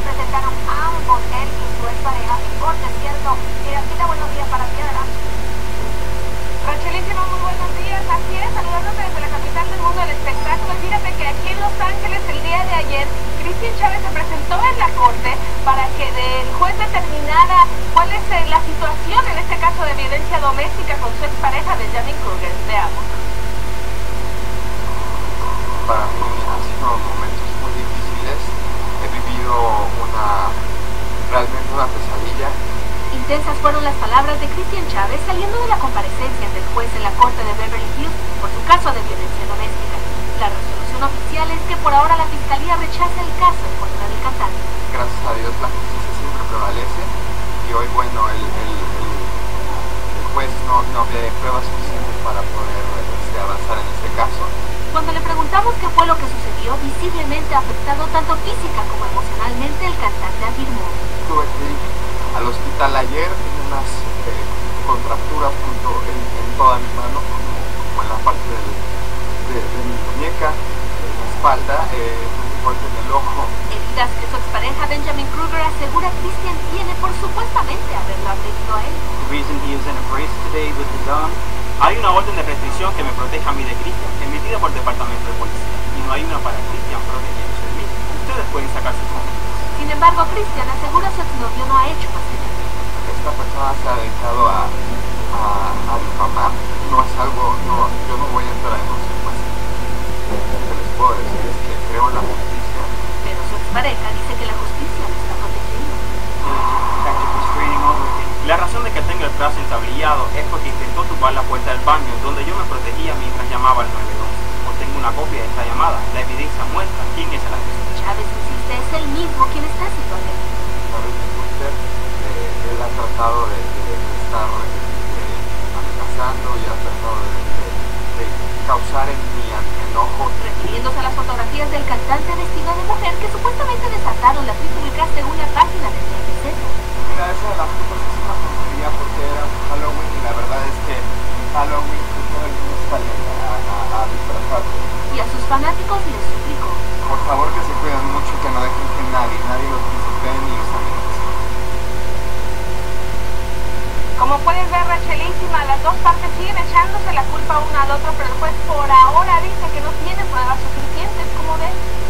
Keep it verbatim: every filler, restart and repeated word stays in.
presentaron ambos, él y su expareja, en corte, ¿cierto? Mira, buenos días para ti, adelante. Rachelísima, muy buenos días. Así es, saludándote desde la capital del mundo del espectáculo. Fíjate que aquí en Los Ángeles el día de ayer, Christian Chávez se presentó en la corte para que el juez determinara cuál es la situación en este caso de violencia doméstica con su expareja Benjamin Kruger. Veamos. Para mí han sido momentos muy difíciles. He vivido una, realmente una pesadilla. Intensas fueron las palabras de Christian Chávez saliendo de la comparecencia del juez en la corte de Beverly Hills por su caso de violencia doméstica. La resolución oficial es que por ahora la fiscalía rechaza el caso en contra del cantante. Gracias a Dios la justicia siempre prevalece y hoy, bueno, el, el, el, el juez no, no ve pruebas suficientes para poder este, avanzar en este caso. Cuando le preguntamos qué fue lo que sucedió, visiblemente afectado tanto física como emocionalmente, el cantante afirmó: tuve que ir al hospital ayer, tengo unas eh, contracturas junto en, en toda mi mano, como, como en la parte del, de, de mi muñeca, en la espalda, eh, un golpe en el ojo. Heridas que su expareja Benjamin Kruger asegura Christian tiene por supuestamente haberlo agredido a él. The reason he is in a brace today with his arm. Hay una orden de restricción que me proteja a mí de Christian, emitida por el departamento de policía, y no hay una para Christian protegiéndose de mí. Ustedes pueden sacar sus conclusiones. Sin embargo, Christian asegura su exnovio no ha hecho más que eso. Esta persona se ha dedicado a, a, a difamar. No es algo, no, yo no voy a entrar en consecuencias. Lo que les puedo decir es que creo en la justicia. Pero su expareja dice que la justicia lo está protegiendo. La razón de que tenga el brazo entablillado es porque intentó tumbar la puerta del baño donde yo me protegía mientras llamaba al nueve uno. Pues tengo una copia de esta llamada. La evidencia muestra quién es el agresor. Chávez insiste, es él mismo quien está siendo agredido. Sabes que usted, eh, él ha tratado de, de, de estar eh, amenazando y ha tratado de, de, de causar en mi enojo. Refiriéndose a las fotografías del cantante vestido de mujer que supuestamente desataron la trifulca según la página de T M Z. Mira, esa de las fotos es una tontería porque era Halloween y la verdad es que Halloween todo el mundo sale a, a, a disfrazarse. Y a sus fanáticos les suplicó: por favor, que se cuiden mucho, que no dejen que nadie, nadie los pisotee ni los amenace. Como puedes ver, Rachelísima, las dos partes siguen echándose la culpa uno al otro, pero el juez por ahora dice que no tiene pruebas suficientes. ¿Cómo ves?